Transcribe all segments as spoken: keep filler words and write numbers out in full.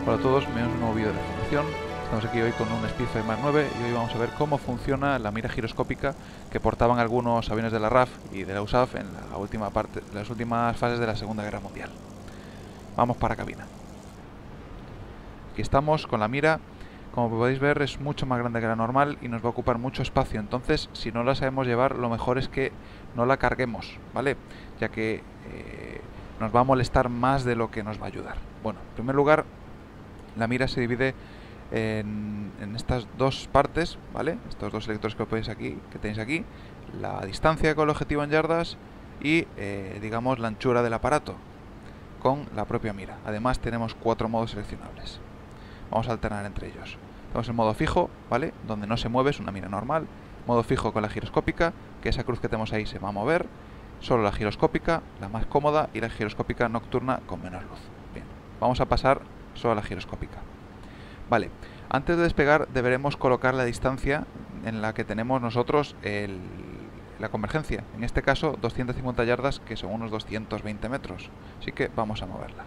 Hola a todos, bienvenidos a un nuevo vídeo de formación. Estamos aquí hoy con un Spitfire Mark nueve y hoy vamos a ver cómo funciona la mira giroscópica que portaban algunos aviones de la R A F y de la U S A F en la última parte, las últimas fases de la Segunda Guerra Mundial. Vamos para cabina. Aquí estamos con la mira. Como podéis ver, es mucho más grande que la normal y nos va a ocupar mucho espacio. Entonces, si no la sabemos llevar, lo mejor es que no la carguemos, ¿vale? Ya que eh, nos va a molestar más de lo que nos va a ayudar. Bueno, en primer lugar, la mira se divide en, en estas dos partes, ¿vale? Estos dos selectores que podéis aquí, que tenéis aquí, la distancia con el objetivo en yardas y, eh, digamos, la anchura del aparato con la propia mira. Además, tenemos cuatro modos seleccionables. Vamos a alternar entre ellos. Tenemos el modo fijo, ¿vale? Donde no se mueve, es una mira normal. Modo fijo con la giroscópica, que esa cruz que tenemos ahí se va a mover. Solo la giroscópica, la más cómoda, y la giroscópica nocturna con menos luz. Bien, vamos a pasar solo a la giroscópica. Vale, antes de despegar deberemos colocar la distancia en la que tenemos nosotros el, la convergencia. En este caso, doscientas cincuenta yardas, que son unos doscientos veinte metros. Así que vamos a moverla.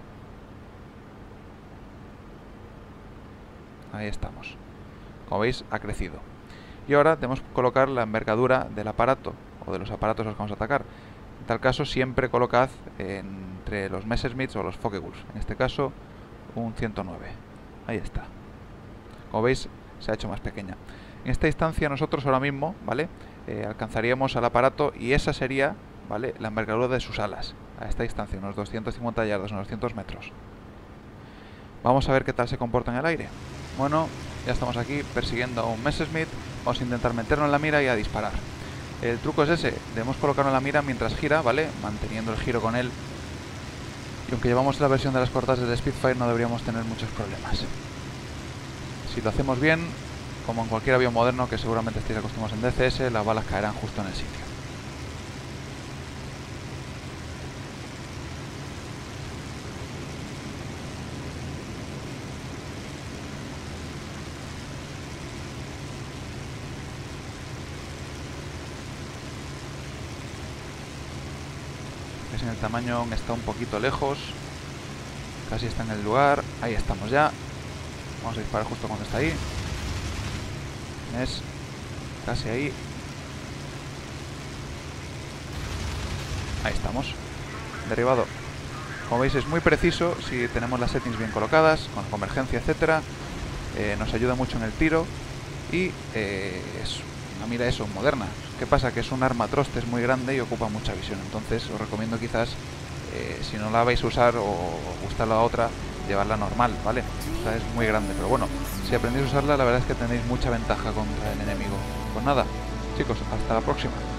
Ahí estamos. Como veis, ha crecido. Y ahora tenemos que colocar la envergadura del aparato, o de los aparatos a los que vamos a atacar. En tal caso, siempre colocad entre los Messerschmitts o los Focke-Wulf. En este caso, un ciento nueve. Ahí está. Como veis, se ha hecho más pequeña. En esta distancia nosotros ahora mismo, ¿vale? Eh, alcanzaríamos al aparato y esa sería, ¿vale?, la envergadura de sus alas. A esta distancia, unos doscientas cincuenta yardas, unos doscientos metros. Vamos a ver qué tal se comporta en el aire. Bueno, ya estamos aquí persiguiendo a un Messerschmitt. Vamos a intentar meternos en la mira y a disparar. El truco es ese, debemos colocarlo en la mira mientras gira, ¿vale? Manteniendo el giro con él. Y aunque llevamos la versión de las cortas del Spitfire, no deberíamos tener muchos problemas. Si lo hacemos bien, como en cualquier avión moderno que seguramente estéis acostumbrados en D C S, las balas caerán justo en el sitio. En el tamaño está un poquito lejos, casi está en el lugar. Ahí estamos ya. Vamos a disparar justo cuando está ahí. Es casi ahí. Ahí estamos. Derribado. Como veis, es muy preciso si tenemos las settings bien colocadas, con convergencia, etcétera. Eh, nos ayuda mucho en el tiro y eh, es una mira eso, moderna. ¿Qué pasa? Que es un arma troste, es muy grande y ocupa mucha visión. Entonces os recomiendo quizás, eh, si no la vais a usar o os gusta la otra, llevarla normal, ¿vale? Esta es muy grande, pero bueno, si aprendéis a usarla, la verdad es que tenéis mucha ventaja contra el enemigo. Pues nada, chicos, hasta la próxima.